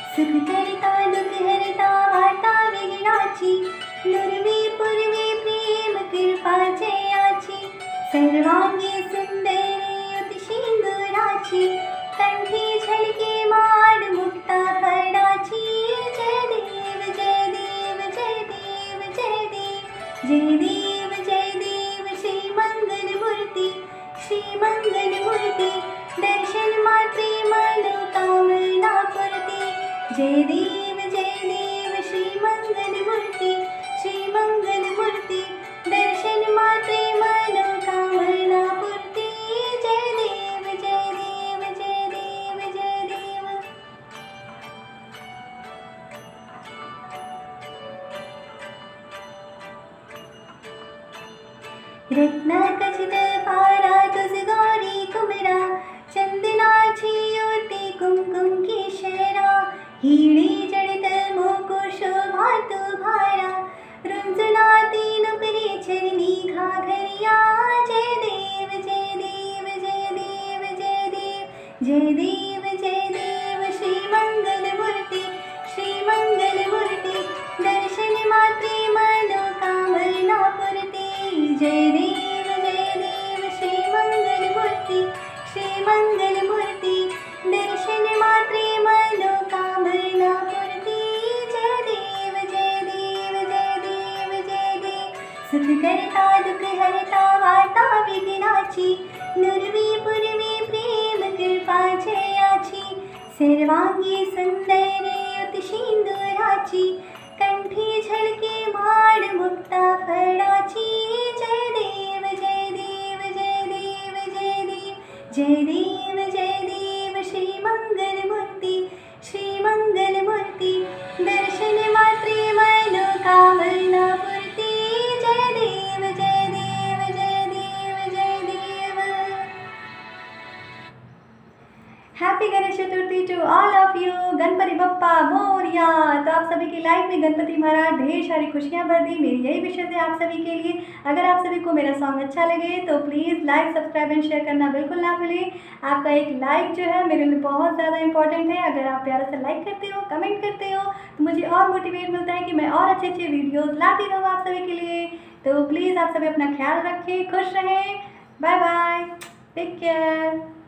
सुख करता दुख हरता वार्ता विघ्नाची, नुरवी पूर्वी प्रेम कृपा जयाची, सर्वांगी सुंदरी अति सिंदुराची, कंठी झलके माड मुक्ता फळाची। जय देव जय देव जय देव जय देव जय देव जय देव श्री मंगल मूर्ति, दर्शन मात्रे मनोकामना पूर्ति। जय देव श्री मंगल मूर्ति, दर्शन मात्रे मनोकामना पूर्ति। जय देव जय देव जय देव जय देव। रत्न खचित पारा तुझ गौरी कुमरा, चंदनाची ओटी कुमकुम केशरा, हिरडी जडित मुकुट शोभा तुभारा, रुंजुना तीन परी चरणी घाघरिया। जय देव जय देव जय देव जय देव जय देव जय देव श्री मंगल मूर्ति, दर्शन मात्रे मनोकामना पूर्ति। जय देव श्री मंगल मूर्ति, दर्शन मात्रे मनोकामना पूर्ति। जय देव जय देव जय देव जय देव। सुख करता दुख हरता वार्ता विघ्नाची, नुरवी पूर्वी प्रेम कृपा जयाची, सर्वांगी सुंदरी अति सिंदुराची, कंठी झलके माड मुक्ता फळाची। जय देव जय देव जय देव जय देव जय देव श्री मंगल मूर्ति, दर्शन मात्रे मनोकामना पूर्ति। जय देव जय देव जय देव जय देव। Happy Ganesh Chaturthi to all of you. Ganpati Bappa Morya. तो आप सभी की लाइफ में गणपति महाराज ढेर सारी खुशियां भर दी, मेरी यही विशेष है आप सभी के लिए। अगर आप सभी को मेरा सॉन्ग अच्छा लगे तो please like subscribe and share करना बिल्कुल ना भूलें। आपका एक लाइक जो है मेरे लिए बहुत ज़्यादा इंपॉर्टेंट है। अगर आप प्यारा से लाइक करते हो, कमेंट करते हो तो मुझे और मोटिवेट मिलता है कि मैं और अच्छे अच्छे वीडियोज़ लाती रहूँ आप सभी के लिए। तो प्लीज़ आप सभी अपना ख्याल रखें, खुश रहें। Bye bye, take care.